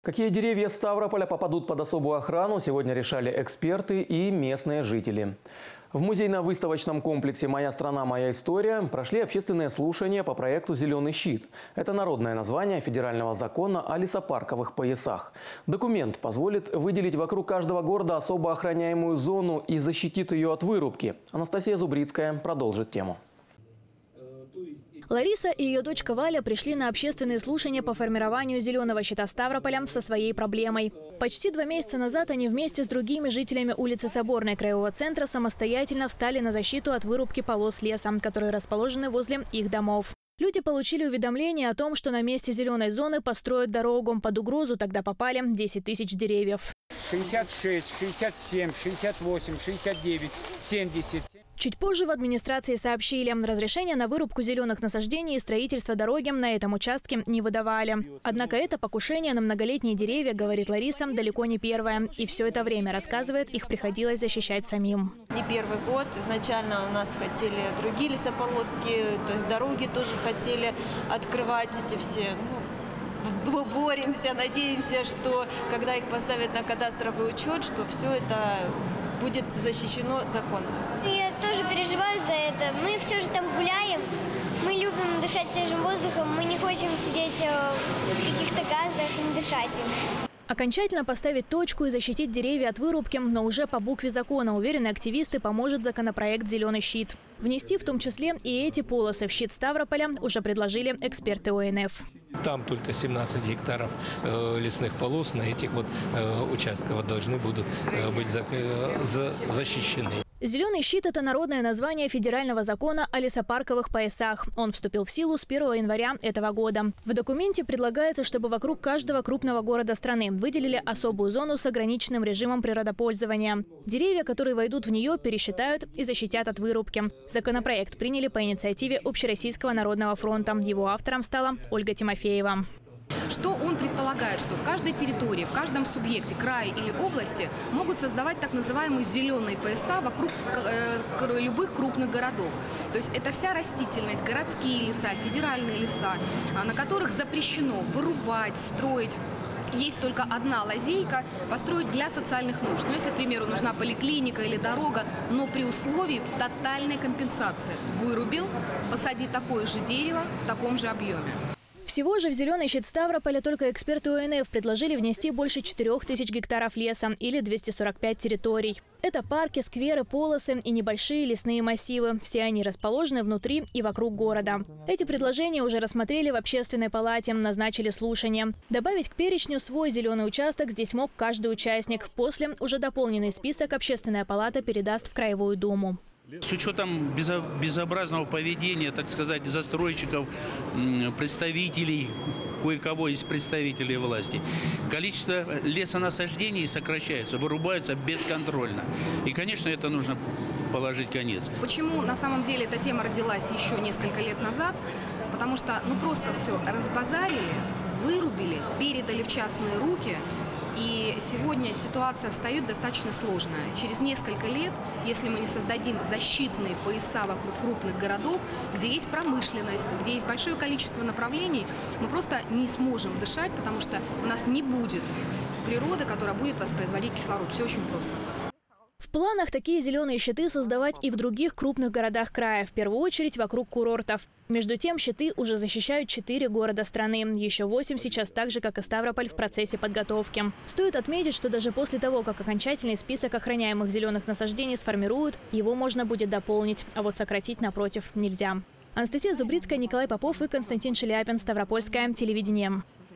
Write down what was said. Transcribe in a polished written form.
Какие деревья Ставрополя попадут под особую охрану, сегодня решали эксперты и местные жители. В музейно-выставочном комплексе «Моя страна, моя история» прошли общественные слушания по проекту «Зеленый щит». Это народное название федерального закона о лесопарковых поясах. Документ позволит выделить вокруг каждого города особо охраняемую зону и защитит ее от вырубки. Анастасия Зубрицкая продолжит тему. Лариса и ее дочка Валя пришли на общественные слушания по формированию зеленого щита Ставрополя со своей проблемой. Почти 2 месяца назад они вместе с другими жителями улицы Соборной Краевого центра самостоятельно встали на защиту от вырубки полос леса, которые расположены возле их домов. Люди получили уведомление о том, что на месте зеленой зоны построят дорогу. Под угрозу тогда попали 10 тысяч деревьев. 66, 67, 68, 69, 70. Чуть позже в администрации сообщили, разрешение на вырубку зеленых насаждений и строительство дороги на этом участке не выдавали. Однако это покушение на многолетние деревья, говорит Лариса, далеко не первое. И все это время, рассказывает, их приходилось защищать самим. Не первый год. Изначально у нас хотели другие лесополоски, то есть дороги тоже хотели открывать эти все. Мы боремся, надеемся, что когда их поставят на кадастровый учет, что все это будет защищено законом. Я тоже переживаю за это. Мы все же там гуляем, мы любим дышать свежим воздухом, мы не хотим сидеть в каких-то газах и не дышать им. Окончательно поставить точку и защитить деревья от вырубки, но уже по букве закона, уверены активисты, поможет законопроект «Зеленый щит». Внести в том числе и эти полосы в щит Ставрополя уже предложили эксперты ОНФ. Там только 17 гектаров лесных полос на этих вот участках должны будут быть защищены. «Зеленый щит» – это народное название федерального закона о лесопарковых поясах. Он вступил в силу с 1 января этого года. В документе предлагается, чтобы вокруг каждого крупного города страны выделили особую зону с ограниченным режимом природопользования. Деревья, которые войдут в нее, пересчитают и защитят от вырубки. Законопроект приняли по инициативе Общероссийского народного фронта. Его автором стала Ольга Тимофеева. Что он предполагает, что в каждой территории, в каждом субъекте, крае или области могут создавать так называемые зеленые пояса вокруг любых крупных городов. То есть это вся растительность, городские леса, федеральные леса, на которых запрещено вырубать, строить. Есть только одна лазейка – построить для социальных нужд. Ну, если, к примеру, нужна поликлиника или дорога, но при условии тотальной компенсации. Вырубил, посади такое же дерево в таком же объеме. Всего же в «Зеленый щит» Ставрополя только эксперты ОНФ предложили внести больше 4000 гектаров леса или 245 территорий. Это парки, скверы, полосы и небольшие лесные массивы. Все они расположены внутри и вокруг города. Эти предложения уже рассмотрели в общественной палате, назначили слушания. Добавить к перечню свой зеленый участок здесь мог каждый участник. После уже дополненный список общественная палата передаст в Краевую думу. С учетом безобразного поведения, так сказать, застройщиков, представителей, кое-кого из представителей власти, количество лесонасаждений сокращается, вырубаются бесконтрольно. И, конечно, это нужно положить конец. Почему на самом деле эта тема родилась еще несколько лет назад? Потому что просто все разбазарили, вырубили, передали в частные руки. И сегодня ситуация встает достаточно сложная. Через несколько лет, если мы не создадим защитные пояса вокруг крупных городов, где есть промышленность, где есть большое количество направлений, мы просто не сможем дышать, потому что у нас не будет природы, которая будет воспроизводить кислород. Все очень просто. В планах такие зеленые щиты создавать и в других крупных городах края, в первую очередь вокруг курортов. Между тем, щиты уже защищают 4 города страны. Еще 8 сейчас так же, как и Ставрополь, в процессе подготовки. Стоит отметить, что даже после того, как окончательный список охраняемых зеленых насаждений сформируют, его можно будет дополнить, а вот сократить, напротив, нельзя. Анастасия Зубрицкая, Николай Попов и Константин Шеляпин. Ставропольское телевидение.